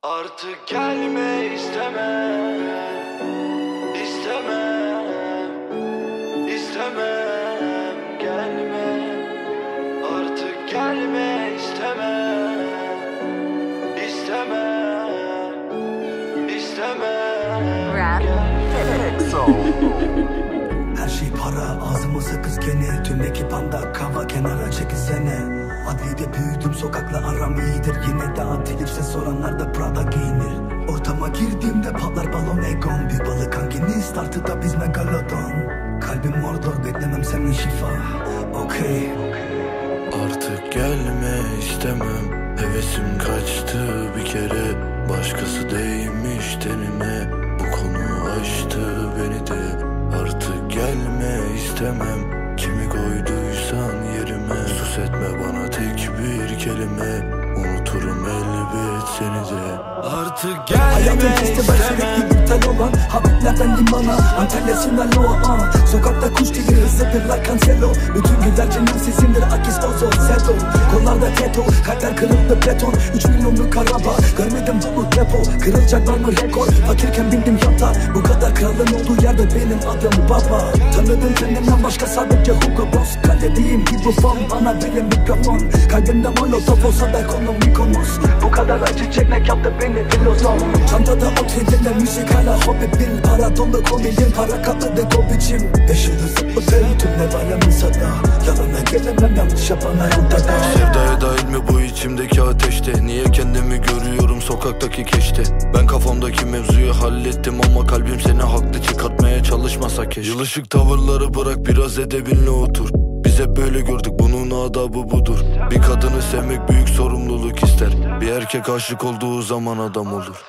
Artık gelme istemem, istemem, istemem gelme. Artık gelme istemem, istemem, istemem gelme. Her şey para, ağzımıza kız gene. Tüm ekip anda kava, kenara çekilsene. Adliyede büyüdüm, sokakla aram iyidir. Yine de atilipse soranlar da Prada giyinir. Ortama girdiğimde patlar balon egon. Bir balık hanginiz startı da biz megalodon. Kalbim mordor, beklemem senin şifa. Okey. Artık gelme istemem, hevesim kaçtı bir kere. Başkası değmiş tenine, bu konu aştı beni de. Artık gelme istemem, kimi koyduysan yerime. Sus etme bana tek bir kelime, unuturum elbet seni de. Artık gelme hayatım festival sürekli iptal olan Habiblerden limana, Antalya Sinaloa. Sokakta kuş dili hızlıdır like Cancelo. Bütün güller cennet sesindir Akis Ozo Seto. Kollarda teto, kalpler kırıldı beton. 3 milyonluk araba, görmedim dolu depo. Kırılacak var mı rekor, fakirken bindim yata. Bu kadar kralın olduğu yerde benim adım baba. Tanıdığım kendimden başka sadece Hugo Boss. Kaledeyim gibi fon, bana verin mikrofon. Kalbimde molotof olsa da konum Mykonos. Bu kadar acı çekmek yaptı beni filozof. Çantada otelinde müzik hala hobi bil. Para dolu komilin, para katlı deko biçim. 5 yıldız zıplı fel, tüm ne var yanımsada. Yalana gelemem, yanlış yapana ortada. Sevdaya dahil mi bu içimdeki ateşte? Niye kendimi görüyorum sokaktaki keşte? Ben kafamdaki mevzuyu hallettim ama kalbim seni haklı çıkartmaya çalışmasa keşke. Yılışık tavırları bırak, biraz edebinle otur. Biz hep böyle gördük, bunun adabı budur. Bir kadını sevmek büyük sorumluluk ister. Bir erkek aşık olduğu zaman adam olur.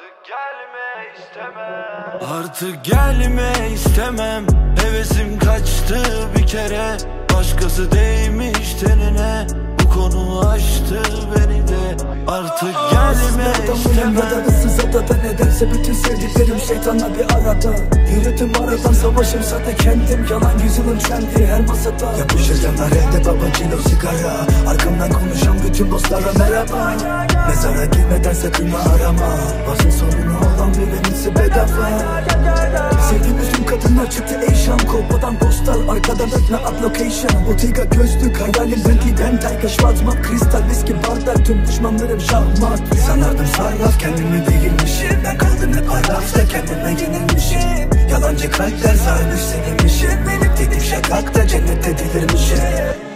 Artık gelme istemem, hevesim kaçtı bir kere. Başkası değmiş tenine, bu konu aştı beni de. Artık gelme istemem. Ya da ıssız adada, nedense bütün sevdiklerim şeytanla bir arada. Yürüdüm aradan, savaşımsa da kendim. Yalan yüzünün trendi her masada. Yapışır yanar elde baba, cilo sigara. Arkamdan konuşan bütün dostlara merhaba. Mezara girmeden sakın arama. Başın sorunu olan birinisi bedava. Sevdiğimiz tüm kadınlar çıktı Asian. Kolpadan postal, arkadan ötme ad location. Bottega gözlük, hayalim Bentley'den Tiger Schwarzman. Kristal viski bardak, tüm düşmanlarım şahmat. Sanardım sarraf, kendimi değilmişim. Ben kaldım hep arafta, kendime yenilmişim. Yalancı kalpler sarmış senin işin. Benim dediğim şakakta cennette delirmişim.